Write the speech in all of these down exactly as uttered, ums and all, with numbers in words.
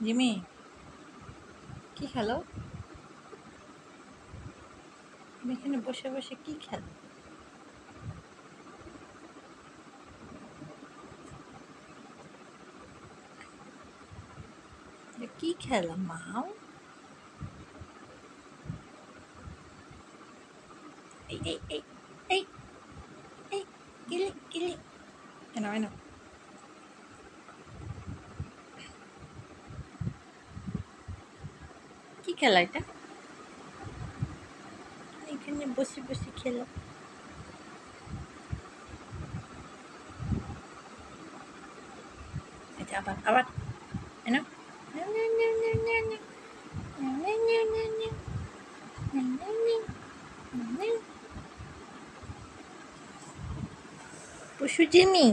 Jimmy, কি খেলো? তুমি এখানে বসে বসে কি খেলো? এটা কি খেলা মাও? এই এই এই এই এই গিলি গিলি এনো এনো কি খেলা এটা? এখানে বসে বসে খেলো। আচ্ছা আবার আবার এনো নাও, নাও, নাও, নাও, নাও, নাও। নাও, নাও, নাও, নাও, নাও। নাও, নাও, নাও, নাও, নাও। পশু জিমি,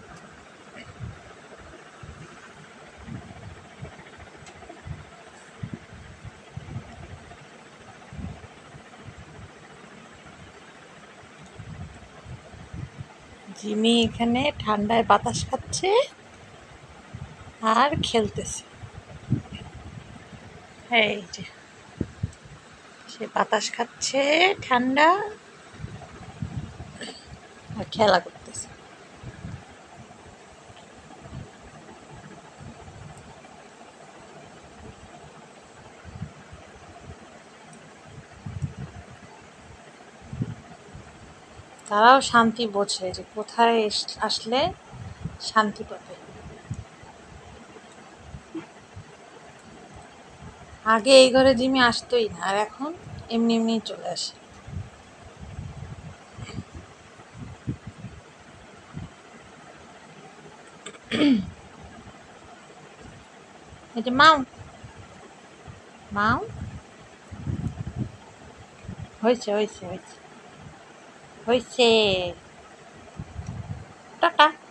জিমি এখানে ঠান্ডায় বাতাস খাচ্ছে আর খেলতেছে। এই যে সে বাতাস খাচ্ছে ঠান্ডা আর খেলা করতেছে। তারাও শান্তি বোঝে যে কোথায় এস- আসলে শান্তি পাবে। আগে এই ঘরে জিমি আসতোই না, আর এখন এমনি এমনি চলে আসে। এটা মাও, মাও, হয়েছে হয়েছে হয়েছে হয়েছে, টাটা।